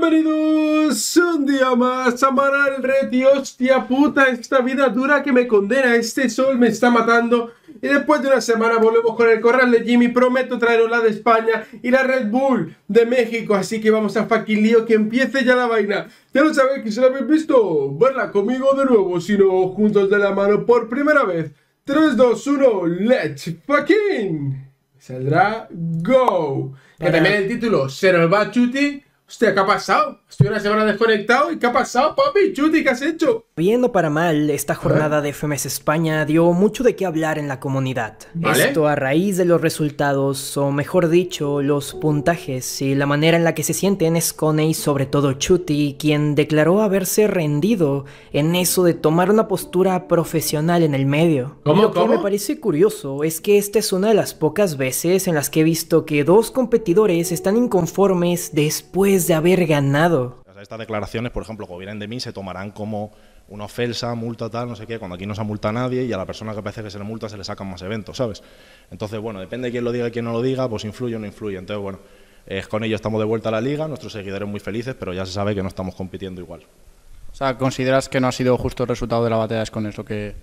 Bienvenidos un día más a Manual Reti. Hostia puta, esta vida dura que me condena. Este sol me está matando. Y después de una semana volvemos con el corral de Jimmy. Prometo traeros la de España y la Red Bull de México. Así que vamos a fucking lío, que empiece ya la vaina. Ya lo sabéis, que si lo habéis visto, verla conmigo de nuevo, sino juntos de la mano por primera vez. 3, 2, 1, let's fucking... Saldrá Go. Que también el título se nos va Chuti. Hostia, ¿qué ha pasado? Estoy una semana desconectado. ¿Y qué ha pasado, papi? Chuti, ¿qué has hecho? Bien o para mal, esta jornada de FMS España dio mucho de qué hablar en la comunidad. ¿Vale? Esto a raíz de los resultados, o mejor dicho, los puntajes y la manera en la que se sienten Skone y sobre todo Chuti, quien declaró haberse rendido en eso de tomar una postura profesional en el medio. Lo que me parece curioso es que esta es una de las pocas veces en las que he visto que dos competidores están inconformes después de haber ganado. Estas declaraciones, por ejemplo, como vienen de mí, se tomarán como una ofensa, multa, tal, no sé qué, cuando aquí no se multa a nadie y a la persona que parece que se le multa se le sacan más eventos, ¿sabes? Entonces, bueno, depende de quién lo diga y quién no lo diga, pues influye o no influye. Entonces, bueno, con ello estamos de vuelta a la liga, nuestros seguidores muy felices, pero ya se sabe que no estamos compitiendo igual. O sea, ¿consideras que no ha sido justo el resultado de la batalla con eso que...?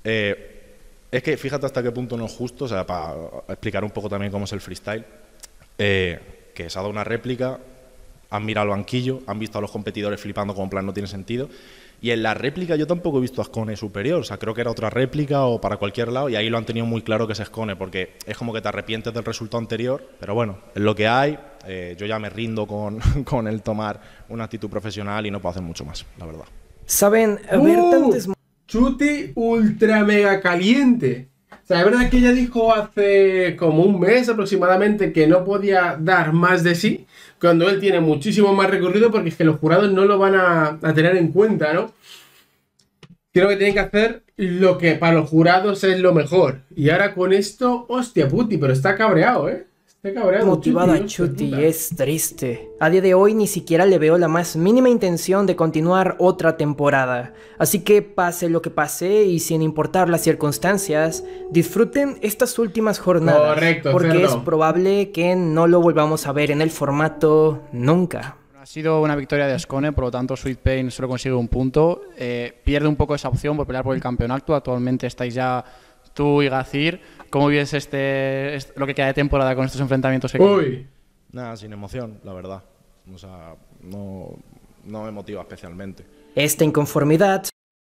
Es que fíjate hasta qué punto no es justo, o sea, para explicar un poco también cómo es el freestyle, que se ha dado una réplica. Han mirado al banquillo, han visto a los competidores flipando como en plan no tiene sentido. Y en la réplica yo tampoco he visto a Skone superior, o sea, creo que era otra réplica o para cualquier lado, y ahí lo han tenido muy claro que es Skone, porque es como que te arrepientes del resultado anterior, pero bueno, es lo que hay. Yo ya me rindo con el tomar una actitud profesional y no puedo hacer mucho más, la verdad. Saben, ver tantos... Chuti ultra mega caliente. O sea, la verdad que ella dijo hace como un mes aproximadamente que no podía dar más de sí, cuando él tiene muchísimo más recorrido, porque es que los jurados no lo van a tener en cuenta, ¿no? Creo que tienen que hacer lo que para los jurados es lo mejor. Y ahora con esto, hostia puti, pero está cabreado, ¿eh? Está cabreado. Motivada Chuti, es triste. A día de hoy ni siquiera le veo la más mínima intención de continuar otra temporada. Así que pase lo que pase y sin importar las circunstancias, disfruten estas últimas jornadas. Correcto, porque cerdo. es probable que no lo volvamos a ver en el formato nunca. Ha sido una victoria de Skone, por lo tanto Sweet Pain solo consigue un punto. Pierde un poco esa opción por pelear por el campeonato. Actualmente estáis ya tú y Gazir. ¿Cómo vives lo que queda de temporada con estos enfrentamientos? Uy. Nada, sin emoción, la verdad. O sea, no me motiva especialmente. Esta inconformidad...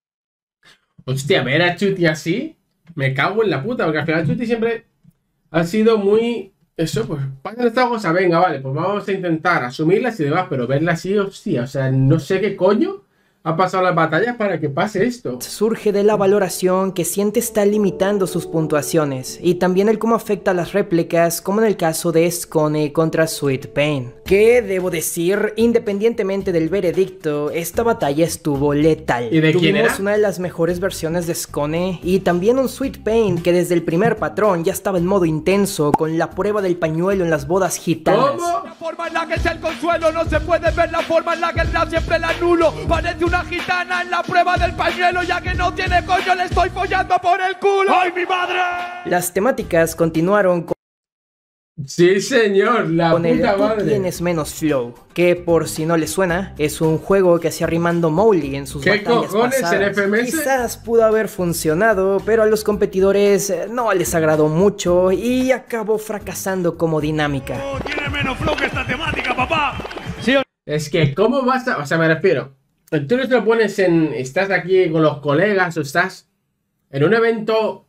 Hostia, ver a Chuti así, me cago en la puta, porque al final Chuti siempre ha sido muy... Eso, pues, pasan estas cosas, venga, vale, pues vamos a intentar asumirlas y demás, pero verla así, hostia, o sea, no sé qué coño ha pasado las batallas para que pase esto. Surge de la valoración que siente está limitando sus puntuaciones y también el cómo afecta a las réplicas, como en el caso de Skone contra Sweet Pain. Que debo decir, independientemente del veredicto, esta batalla estuvo letal. ¿Y de quién era? Tuvimos una de las mejores versiones de Skone y también un Sweet Pain que desde el primer patrón ya estaba en modo intenso con la prueba del pañuelo en las bodas gitanas. ¿Cómo? La forma en la que es el consuelo, no se puede ver la forma en la que el rap siempre la anulo. Parece una gitana en la prueba del pañuelo, ya que no tiene coño, le estoy follando por el culo. ¡Ay, mi madre! Las temáticas continuaron con Sí, señor, la el puta Tú madre. tienes menos flow, que por si no le suena, es un juego que hacía rimando Mowgli en sus ¿Qué batallas cojones, pasadas. el FMS? Quizás pudo haber funcionado, pero a los competidores no les agradó mucho y acabó fracasando como dinámica. Tiene menos flow que esta temática, papá. Es que, ¿cómo vas a...? O sea, me refiero, tú no te lo pones en... Estás aquí con los colegas o estás en un evento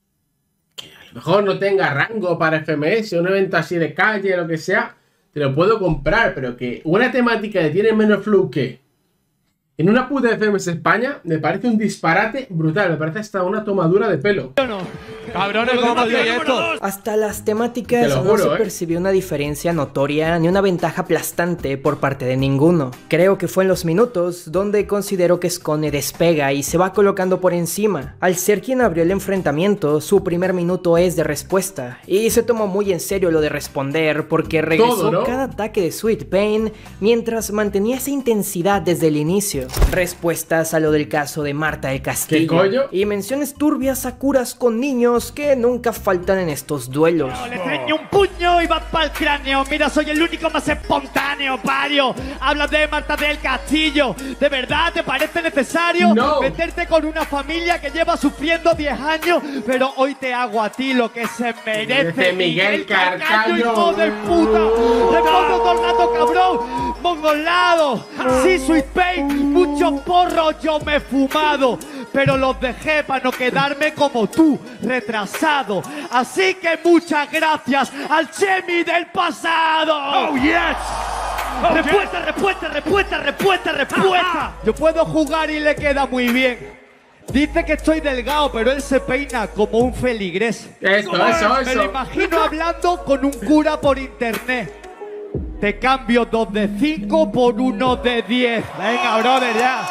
que a lo mejor no tenga rango para FMS, un evento así de calle, lo que sea, te lo puedo comprar, pero que una temática que tiene menos flow que en una puta FMS España, me parece un disparate brutal, me parece hasta una tomadura de pelo. Cabrones, ¿cómo hacéis esto? Hasta las Te temáticas lo no juro, se percibió una diferencia notoria ni una ventaja aplastante por parte de ninguno. Creo que fue en los minutos donde considero que Skone despega y se va colocando por encima. Al ser quien abrió el enfrentamiento, su primer minuto es de respuesta y se tomó muy en serio lo de responder porque regresó Todo, ¿no? cada ataque de Sweet Pain mientras mantenía esa intensidad desde el inicio. Respuestas a lo del caso de Marta del Castillo ¿Qué coño? y menciones turbias a curas con niños puños que nunca faltan en estos duelos. Le enseño un puño y va pa'l cráneo. Mira, soy el único más espontáneo, pario. Hablas de Marta del Castillo. ¿De verdad te parece necesario meterte con una familia que lleva sufriendo 10 años? Pero hoy te hago a ti lo que se merece Miguel Carcaño. ¡Hijo de puta! Respondo todo el rato, cabrón. Mongolado. Sí, Sweet Pain. Muchos porros yo me he fumado, pero los dejé para no quedarme como tú, retrasado. Así que muchas gracias al Chemi del pasado. ¡Oh, yes! Respuesta. Yo puedo jugar y le queda muy bien. Dice que estoy delgado, pero él se peina como un feligrés. Eso. Me lo imagino hablando con un cura por internet. Te cambio 2 de 5 por 1 de 10. Venga, brother, ya.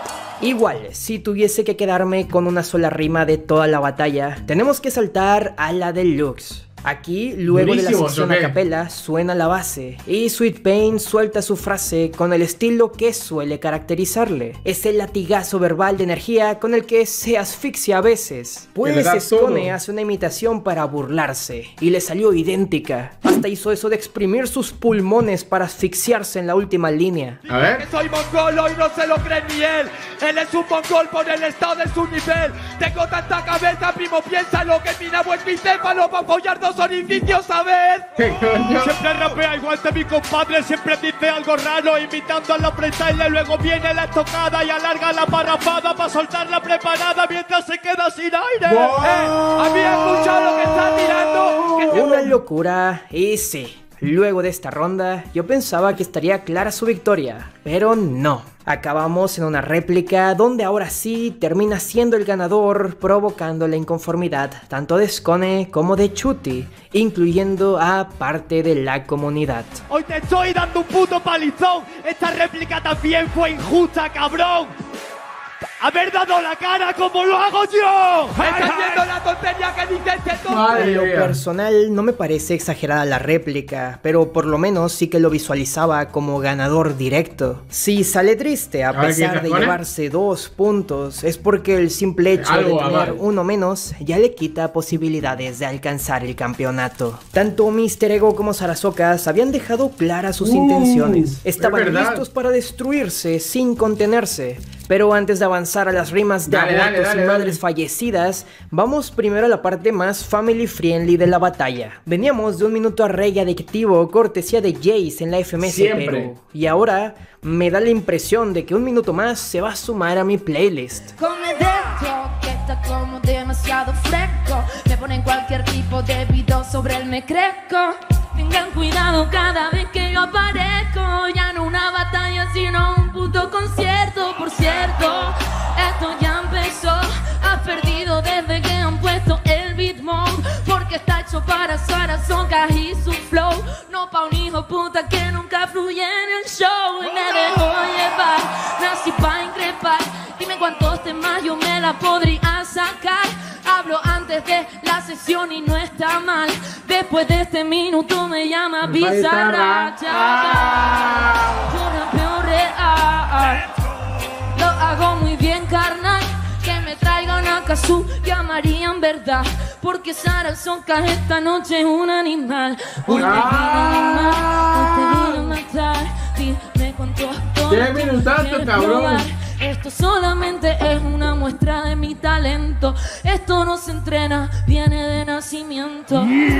Igual, si tuviese que quedarme con una sola rima de toda la batalla, tenemos que saltar a la deluxe. Aquí, luego de la sección a capela, suena la base y Sweet Pain suelta su frase con el estilo que suele caracterizarle. Es el latigazo verbal de energía con el que se asfixia a veces. Pues Skone hace una imitación para burlarse y le salió idéntica. Hasta hizo eso de exprimir sus pulmones para asfixiarse en la última línea. A ver. Que soy mongolo y no se lo cree ni él. Él es un mongol por el estado de su nivel. Tengo tanta cabeza, primo, piénsalo, que mi nabo es bicéfalo para follar 2 orificios a ver. Siempre rapea igual que mi compadre, siempre dice algo raro, imitando a la freestyle. Luego viene la estocada y alarga la parrafada para soltarla preparada mientras se queda sin aire. ¿Había escuchado lo que está tirando? Una locura, y sí. Luego de esta ronda, yo pensaba que estaría clara su victoria, pero no. Acabamos en una réplica donde ahora sí termina siendo el ganador, provocando la inconformidad tanto de Skone como de Chuty, incluyendo a parte de la comunidad. Hoy te estoy dando un puto palizón. Esta réplica también fue injusta, cabrón. Haber dado la cara como lo hago yo. ¿Estás viendo la tontería que dices tú? En lo personal no me parece exagerada la réplica, pero por lo menos sí que lo visualizaba como ganador directo. Si sale triste a pesar de llevarse 2 puntos, es porque el simple hecho de tener uno menos ya le quita posibilidades de alcanzar el campeonato. Tanto Mr. Ego como Sarasocas habían dejado claras sus intenciones. Estaban listos para destruirse sin contenerse. Pero antes de avanzar a las rimas de abortos y madres fallecidas, vamos primero a la parte más family friendly de la batalla. Veníamos de un minuto a reggae adictivo, cortesía de Jace en la FMS Perú. Y ahora me da la impresión de que un minuto más se va a sumar a mi playlist. Con el dedo que está como demasiado fresco, me ponen cualquier tipo de video sobre el me crezco. Tengan cuidado cada vez que yo aparezco, ya no una batalla sino un puto concierto. Por cierto, esto ya empezó, has perdido desde que han puesto el beat mode, porque está hecho para Sarasocas y su flow, no pa' un hijo puta que nunca fluye en el show. Y me dejó llevar, nací pa' increpar, dime cuántos temas yo me la podría sacar. Hablo antes de la sesión y no está mal. Después de este minuto me llama Bizarra. Yo rapeo real, lo hago muy bien, carnal. Que me traigan a Kazu, llamarían verdad, porque Sarasocas esta noche es un animal. Hoy te quiero matar, dime cuántos minutazos, cabrón. Esto solamente es una muestra de mi talento. Esto no se entrena, viene de nacimiento.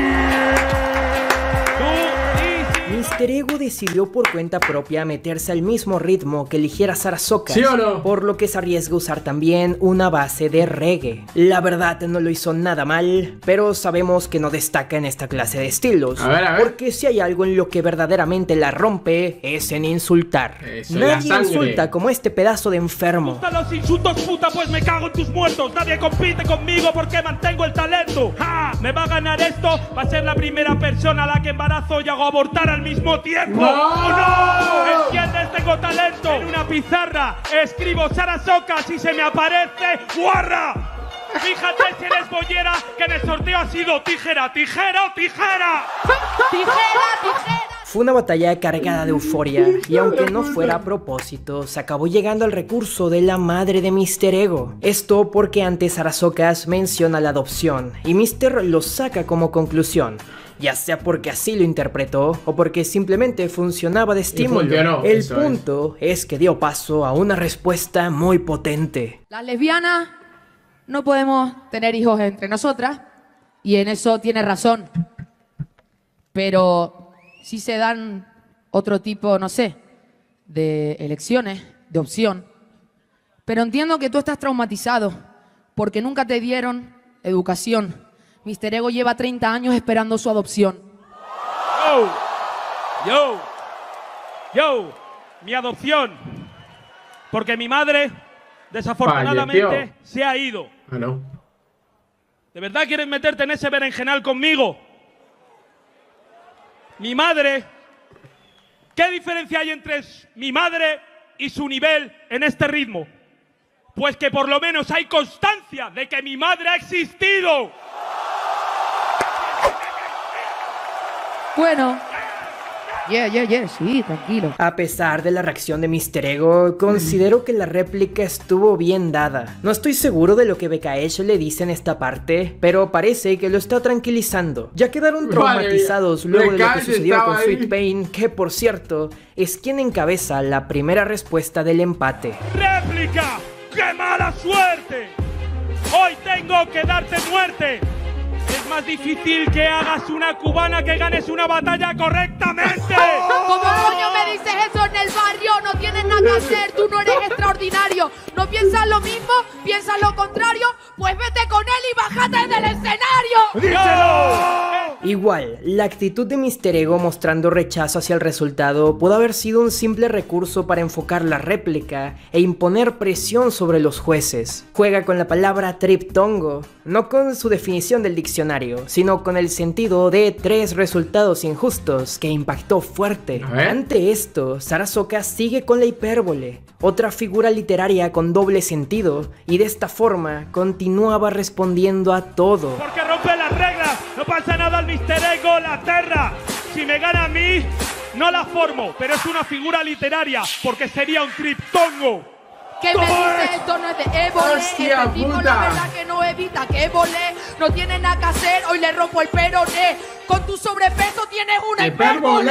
Mr. Ego decidió por cuenta propia meterse al mismo ritmo que eligiera Sarasocas, ¿sí o no? Por lo que se arriesga a usar también una base de reggae. La verdad no lo hizo nada mal, pero sabemos que no destaca en esta clase de estilos. A ver. Porque si hay algo en lo que verdaderamente la rompe, es en insultar. Eso, nadie insulta como este pedazo de enfermo. ¿Te gustan los insultos, puta? Pues me cago en tus muertos. Nadie compite conmigo porque mantengo el talento. ¡Ja! ¿Me va a ganar esto? Va a ser la primera persona a la que embarazo y hago abortar al mismo tiempo. ¡No! ¡Oh, no! ¿Entiendes? Tengo talento. En una pizarra escribo Sarasocas y se me aparece guarra. Fíjate si eres bollera que en el sorteo ha sido tijera, tijera o tijera. Tijera, tijera. Fue una batalla cargada de euforia, y aunque no fuera a propósito, se acabó llegando al recurso de la madre de Mr. Ego. Esto porque antes Arasocas menciona la adopción, y Mr. lo saca como conclusión. Ya sea porque así lo interpretó o porque simplemente funcionaba de estímulo. El punto es que dio paso a una respuesta muy potente. Las lesbianas no podemos tener hijos entre nosotras y en eso tiene razón. Pero sí se dan otro tipo, no sé, de elecciones, de opción. Pero entiendo que tú estás traumatizado porque nunca te dieron educación. Mr. Ego lleva 30 años esperando su adopción. Yo, mi adopción. Porque mi madre, desafortunadamente, se ha ido. Ah, no. ¿De verdad quieres meterte en ese berenjenal conmigo? Mi madre, ¿qué diferencia hay entre mi madre y su nivel en este ritmo? Pues que por lo menos hay constancia de que mi madre ha existido. Bueno, sí, tranquilo. A pesar de la reacción de Mr. Ego, considero que la réplica estuvo bien dada. No estoy seguro de lo que Bekaesh le dice en esta parte, pero parece que lo está tranquilizando. Ya quedaron traumatizados luego de lo que sucedió con Sweet Pain, que por cierto, es quien encabeza la primera respuesta del empate. ¡Réplica! ¡Qué mala suerte! Hoy tengo que darte muerte. Es más difícil que hagas una cubana que ganes una batalla correctamente. ¿Cómo coño me dices eso en el barrio? No tienes nada que hacer, tú no eres extraordinario. ¿No piensas lo mismo? ¿Piensas lo contrario? Pues vete con él y bájate del escenario. ¡Díselo! Igual, la actitud de Mr. Ego mostrando rechazo hacia el resultado pudo haber sido un simple recurso para enfocar la réplica e imponer presión sobre los jueces. Juega con la palabra triptongo, no con su definición del diccionario, sino con el sentido de 3 resultados injustos que impactó fuerte. Ante esto, Sarasoka sigue con la hipérbole, otra figura literaria con doble sentido, y de esta forma continuaba respondiendo a todo. Porque rompe las reglas, no pasa nada al Mr. Ego, la terra. Si me gana a mí, no la formo, pero es una figura literaria, porque sería un triptongo. ¿Qué me dices? Esto no es de ébole. ¡Hostia este tipo, puta! la verdad que no evita que ébole. No tiene nada que hacer, hoy le rompo el peroné. Con tu sobrepeso tienes una hipérbole.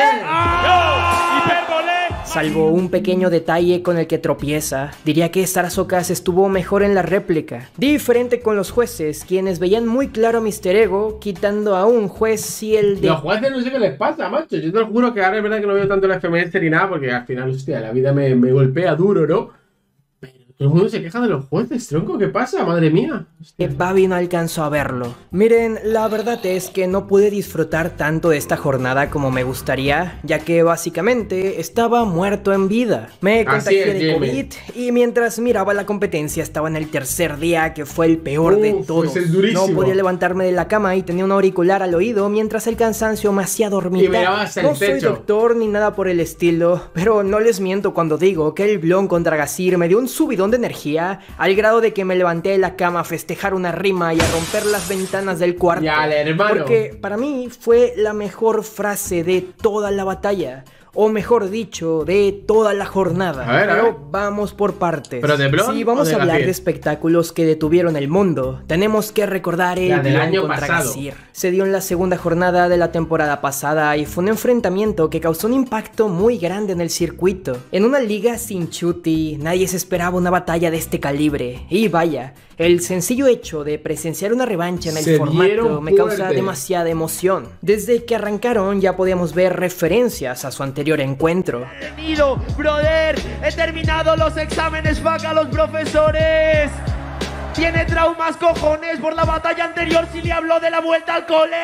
¡Hipérbole! Salvo un pequeño detalle con el que tropieza, diría que Sarasokas estuvo mejor en la réplica. Diferente con los jueces, quienes veían muy claro a Mr. Ego, quitando a un juez y el de... Los jueces no sé qué les pasa, macho. Yo te lo juro que ahora es verdad que no veo tanto la FMS ni nada, porque al final, hostia, la vida me golpea duro, ¿no? Todo el mundo se queja de los jueces, tronco, ¿qué pasa? Madre mía. Babi no alcanzó a verlo. Miren, la verdad es que no pude disfrutar tanto de esta jornada como me gustaría, ya que básicamente estaba muerto en vida. Me contagié de COVID y mientras miraba la competencia estaba en el tercer día, que fue el peor de todos. Pues es durísimo. No podía levantarme de la cama y tenía un auricular al oído mientras el cansancio me hacía dormitar. No soy doctor ni nada por el estilo, pero no les miento cuando digo que el blon contra Gasir me dio un subidón de energía al grado de que me levanté de la cama a festejar una rima y a romper las ventanas del cuarto. Ya, hermano. Porque para mí fue la mejor frase de toda la batalla. O mejor dicho, de toda la jornada. Pero vamos por partes. ¿Pero de Blon si vamos o de a hablar Gasir? de espectáculos que detuvieron el mundo, tenemos que recordar el del Blon año contra pasado. Gasir. Se dio en la segunda jornada de la temporada pasada y fue un enfrentamiento que causó un impacto muy grande en el circuito. En una liga sin chuti, nadie se esperaba una batalla de este calibre. Y vaya, el sencillo hecho de presenciar una revancha en el Se formato dieron me causa fuerte. demasiada emoción. Desde que arrancaron ya podíamos ver referencias a su anterior encuentro. Tenido, brother, he terminado los exámenes, fuck a los profesores. Tiene traumas, cojones, por la batalla anterior si le habló de la vuelta al cole.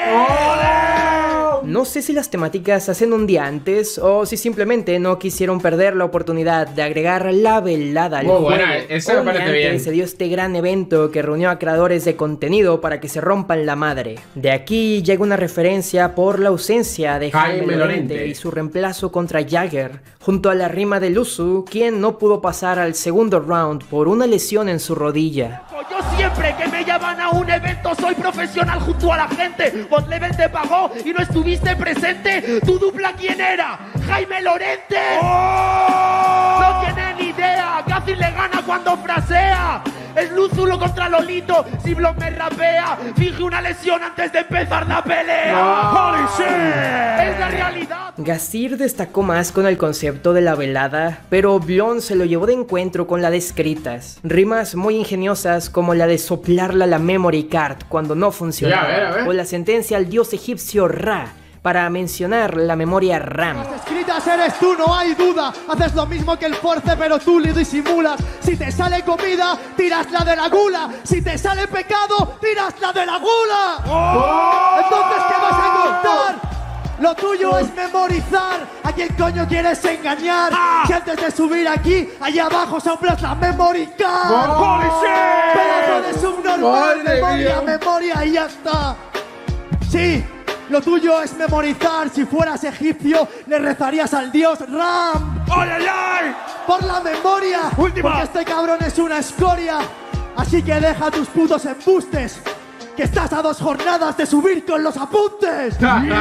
No sé si las temáticas se hacen un día antes o si simplemente no quisieron perder la oportunidad de agregar la velada al Muy juego. buena, eso me Un día parece antes bien. se dio este gran evento que reunió a creadores de contenido para que se rompan la madre. De aquí llega una referencia por la ausencia de Jaime Lorente y su reemplazo contra Jagger, junto a la rima de Luzu, quien no pudo pasar al segundo round por una lesión en su rodilla. Yo siempre que me llaman a un evento soy profesional junto a la gente. Bot Level te pagó y no estuviste presente. ¿Tu dupla quién era? Jaime Lorente. No tiene ni idea. Gazir le gana cuando frasea. Es Lúzulo contra Lolito. Si Blon me rapea, finge una lesión antes de empezar la pelea. ¡Holy shit! Es la realidad. Gazir destacó más con el concepto de la velada, pero Blon se lo llevó de encuentro con la de escritas. Rimas muy ingeniosas como la de soplarla la memory card cuando no funcionaba, a ver. o la sentencia al dios egipcio Ra para mencionar la memoria RAM. Las escritas eres tú, no hay duda. Haces lo mismo que el Force, pero tú lo disimulas. Si te sale comida, tiras la de la gula. Si te sale pecado, tiras la de la gula. Entonces, ¿qué vas a contar? Lo tuyo es memorizar. ¿A quién coño quieres engañar? Si antes de subir aquí, allá abajo soplas la memory card. Pedazo de subnormal, memoria y ya está. Sí. Lo tuyo es memorizar. Si fueras egipcio, le rezarías al dios Ram. ¡Ay, ay, ay! Por la memoria. Última. Porque este cabrón es una escoria. Así que deja tus putos embustes, que estás a 2 jornadas de subir con los apuntes.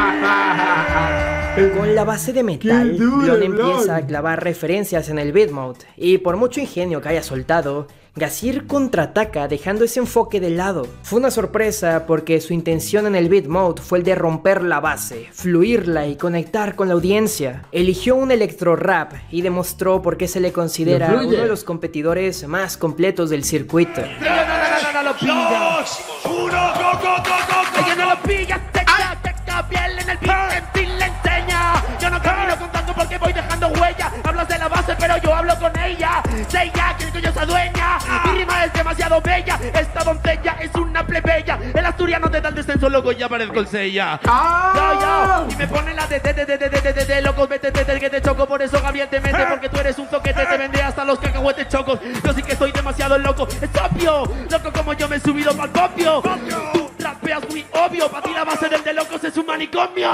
Con la base de metal, ¡Qué duro, Blon empieza Blon! a clavar referencias en el beat mode, y por mucho ingenio que haya soltado, Gazir contraataca dejando ese enfoque de lado. Fue una sorpresa porque su intención en el beat mode fue el de romper la base, fluirla y conectar con la audiencia. Eligió un electro rap y demostró por qué se le considera ¡Me fluye! uno de los competidores más completos del circuito. No lo pillas. 2, 1, go. Ella no lo pillas, te piel en el beat, en fin le enseña. Yo no camino contando porque voy dejando huella. Hablas de la base, pero yo hablo con ella. Sé ya que yo se adueña. Mi rima es demasiado bella. Esta doncella es una plebeya. El asturiano te da el descenso, loco, ya parezco el sella. Yo. Y me ponen la de locos, vete, que te choco. Por eso Gabriel te mete, porque tú eres un zoquete. Te vende hasta los cacahuetes chocos. Yo sí que estoy demasiado loco. Es obvio, loco como yo me he subido pa'l popio. Tú rapeas muy obvio. Para ti la base del de locos es un manicomio.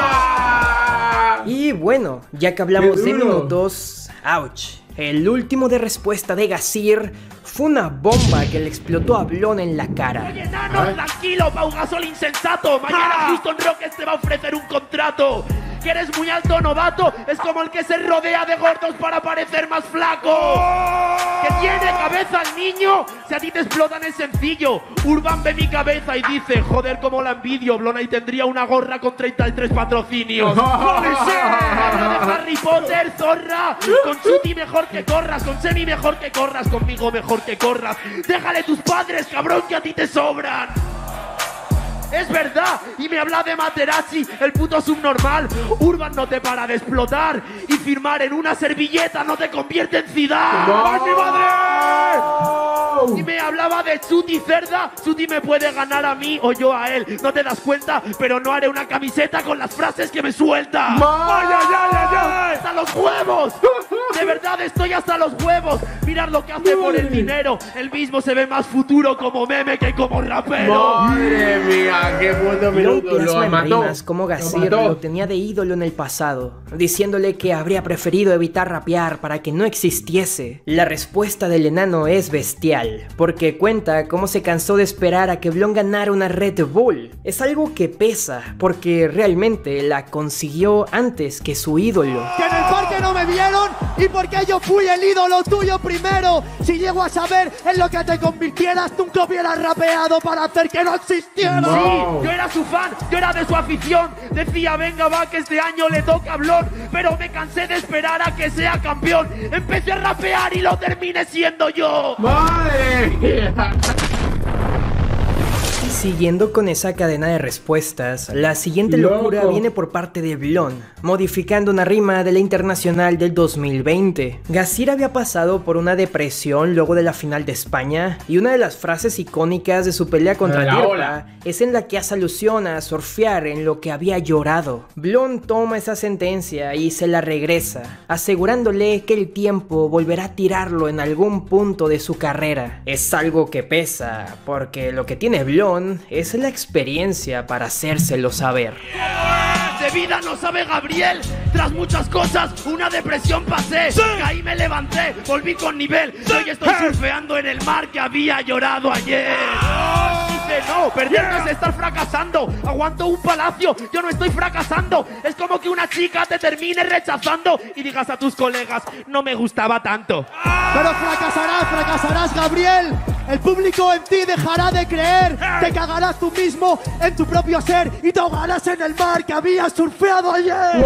Y bueno, ya que hablamos ¡Qué de duro! minutos, ouch. El último de respuesta de Gazir fue una bomba que le explotó a Blon en la cara. Oye, nano, tranquilo, Pau Gasol insensato. Mañana Houston Rockets te va a ofrecer un contrato. Que eres muy alto, novato. Es como el que se rodea de gordos para parecer más flaco. Que tiene cabeza el niño. Si a ti te explotan es sencillo. Urban ve mi cabeza y dice, joder, como la envidio. Blon ahí tendría una gorra con 33 patrocinios. Habla de Harry Potter, zorra. Con Chuti mejor que corras. Con Semi mejor que corras. Conmigo mejor que corras. Déjale tus padres, cabrón, que a ti te sobran. Es verdad, y me habla de Materazzi, el puto subnormal. Urban no te para de explotar, y firmar en una servilleta no te convierte en Zidane. ¡Ay, mi madre! Y me hablaba de Chuti cerda. Chuti me puede ganar a mí o yo a él. No te das cuenta, pero no haré una camiseta con las frases que me suelta. ¡Ay, ay, ay, ay, ay! ¡Hasta los huevos! De verdad estoy hasta los huevos. Mirad lo que hace por el dinero. El mismo se ve más futuro como meme que como rapero. Madre mía, qué puto Blon minuto. plasma Lo en mató. rimas como Gazir mató. lo tenía de ídolo en el pasado, diciéndole que habría preferido evitar rapear para que no existiese. La respuesta del enano es bestial, porque cuenta cómo se cansó de esperar a que Blon ganara una Red Bull. Es algo que pesa, porque realmente la consiguió antes que su ídolo. Que en el parque no me vieron y porque yo fui el ídolo tuyo primero. Si llego a saber en lo que te convirtieras, nunca hubieras rapeado para hacer que no existiera. Sí, yo era su fan, yo era de su afición. Decía, venga va, que este año le toca a Blon. Pero me cansé de esperar a que sea campeón. Empecé a rapear y lo terminé siendo yo. Madre mía. Siguiendo con esa cadena de respuestas, la siguiente locura Loco. viene por parte de Blon, modificando una rima de la Internacional del 2020. Gazir había pasado por una depresión luego de la final de España, y una de las frases icónicas de su pelea contra La Dirpa ola. es en la que hace alusión a surfear en lo que había llorado. Blon toma esa sentencia y se la regresa, asegurándole que el tiempo volverá a tirarlo en algún punto de su carrera. Es algo que pesa, porque lo que tiene Blon es la experiencia para hacérselo saber. de vida no sabe Gabriel. Tras muchas cosas, una depresión pasé. Caí, me levanté, volví con nivel. Hoy estoy surfeando en el mar que había llorado ayer. Dice no, perder no es estar fracasando. Aguanto un palacio, yo no estoy fracasando. Es como que una chica te termine rechazando y digas a tus colegas, no me gustaba tanto. Pero fracasarás, Gabriel. El público en ti dejará de creer. Te cagarás tú mismo en tu propio ser y te ahogarás en el mar que habías surfeado ayer.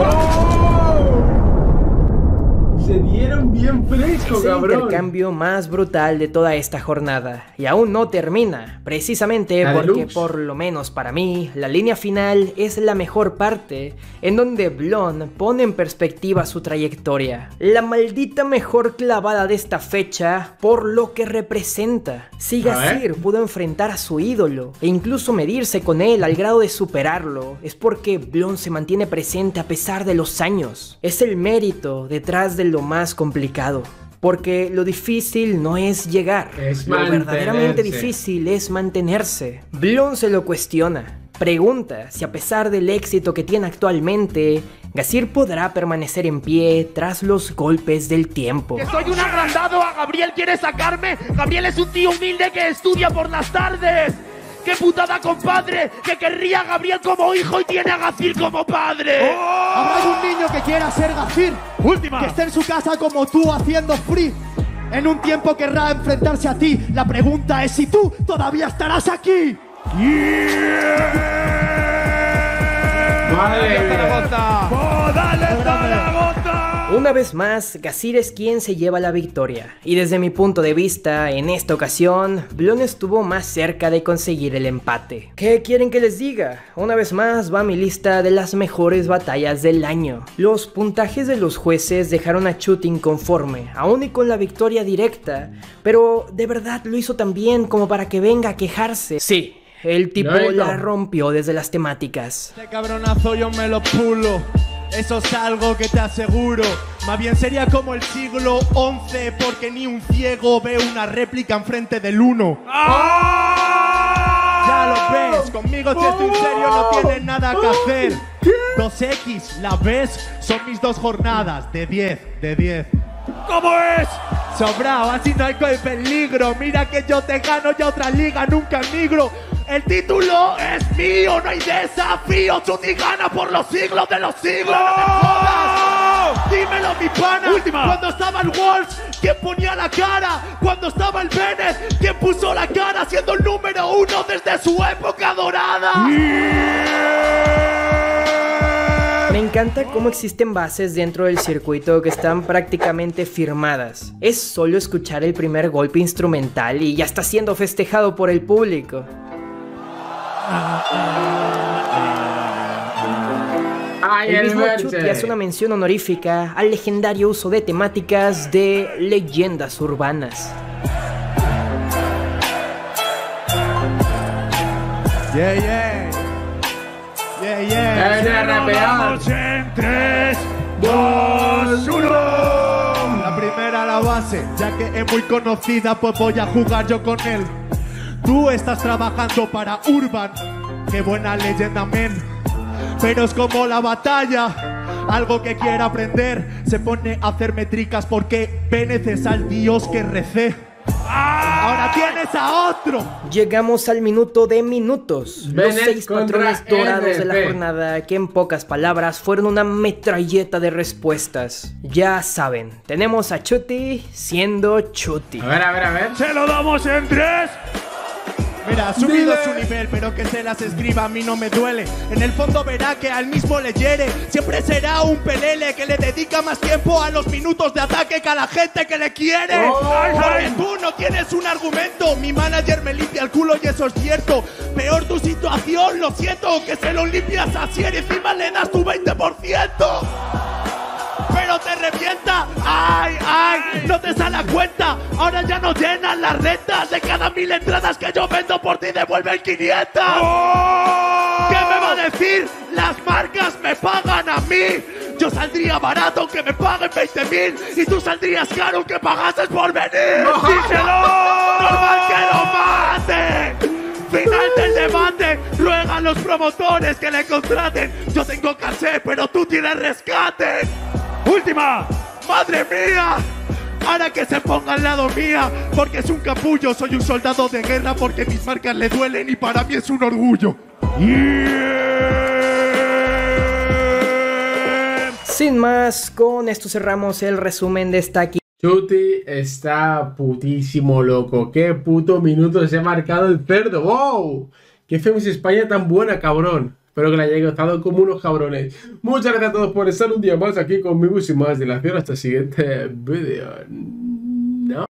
Se dieron bien fresco, Es el cabrón. intercambio más brutal de toda esta jornada. Y aún no termina, precisamente La porque, deluxe. por lo menos para mí, la línea final es la mejor parte, en donde Blon pone en perspectiva su trayectoria. La maldita mejor clavada de esta fecha por lo que representa. Si A ver. Gazir pudo enfrentar a su ídolo e incluso medirse con él al grado de superarlo, es porque Blon se mantiene presente a pesar de los años. Es el mérito detrás de lo más complicado. Porque lo difícil no es llegar, Es lo verdaderamente mantenerse. difícil es mantenerse. Blon se lo cuestiona. Pregunta si a pesar del éxito que tiene actualmente, Gazir podrá permanecer en pie tras los golpes del tiempo. Que soy un agrandado, a Gabriel quiere sacarme. Gabriel es un tío humilde que estudia por las tardes. ¡Qué putada, compadre! Que querría a Gabriel como hijo y tiene a Gazir como padre. Habrá un niño que quiera ser Gazir. Última. Que esté en su casa como tú haciendo free. En un tiempo querrá enfrentarse a ti. La pregunta es si tú todavía estarás aquí. Madre mía. ¡Dale, Zaragoza! Una vez más, Gazir es quien se lleva la victoria, y desde mi punto de vista, en esta ocasión, Blon estuvo más cerca de conseguir el empate. ¿Qué quieren que les diga? Una vez más va mi lista de las mejores batallas del año. Los puntajes de los jueces dejaron a Chut inconforme, aún y con la victoria directa, pero de verdad lo hizo tan bien como para que venga a quejarse. Sí, el tipo Lógico. la rompió desde las temáticas. Este cabronazo yo me lo pulo. Eso es algo que te aseguro. Más bien sería como el siglo XI, porque ni un ciego ve una réplica enfrente del 1. Ya lo ves, conmigo si estoy serio no tienes nada que hacer. 2X, ¿la ves? Son mis 2 jornadas de 10, de 10. ¿Cómo es? Sobrao, así no hay peligro. Mira que yo te gano y otra liga nunca migro. El título es mío, no hay desafío. Chuti gana por los siglos de los siglos. ¡No me jodas! Dímelo, mi pana. Última. Cuando estaba el Wolves, ¿quién ponía la cara? Cuando estaba el Bennett, ¿quién puso la cara? Siendo el número 1 desde su época dorada. Me encanta cómo existen bases dentro del circuito que están prácticamente firmadas. Es solo escuchar el primer golpe instrumental y ya está siendo festejado por el público. Ay, El mismo Merche. Chuti hace una mención honorífica al legendario uso de temáticas de leyendas urbanas. Yeah, yeah. Yeah, yeah. Es de rapear. En 3, 2, 1. La primera, la base, ya que es muy conocida, pues voy a jugar yo con él. Tú estás trabajando para Urban, qué buena leyenda, men. Pero es como la batalla, algo que quiere aprender. Se pone a hacer métricas porque Bennett es al dios que recé. Ahora tienes a otro. Llegamos al minuto de minutos. Los Bennett 6 contra patrones dorados de la RP. jornada, que en pocas palabras fueron una metralleta de respuestas. Ya saben, tenemos a Chuti siendo Chuti. A ver. Se lo damos en 3. Mira, ha subido Dile. su nivel, pero que se las escriba a mí no me duele. En el fondo verá que al mismo le hiere. Siempre será un pelele que le dedica más tiempo a los minutos de ataque que a la gente que le quiere. Porque tú no tienes un argumento. Mi manager me limpia el culo y eso es cierto. Peor tu situación, lo siento, que se lo limpias a Sier y encima le das tu 20%. Pero te revienta, ay, ay, no te sale a cuenta. Ahora ya no llenan las rentas. De cada 1000 entradas que yo vendo por ti devuelven 500. ¿Qué me va a decir? Las marcas me pagan a mí. Yo saldría barato que me paguen 20.000 y tú saldrías caro que pagases por venir. ¡Díselo! ¡Normal que lo mate! Final del debate, ruega a los promotores que le contraten. Yo tengo caché, pero tú tienes rescate. Última, madre mía. Ahora que se ponga al lado mía, porque es un capullo. Soy un soldado de guerra porque mis marcas le duelen y para mí es un orgullo. Sin más, con esto cerramos el resumen de esta Chuty está putísimo loco. Qué puto minuto se ha marcado el cerdo. ¡Wow! ¡Qué FMS España tan buena, cabrón! Espero que la hayáis gustado como unos cabrones. Muchas gracias a todos por estar un día más aquí conmigo y sin más dilación. Hasta el siguiente vídeo.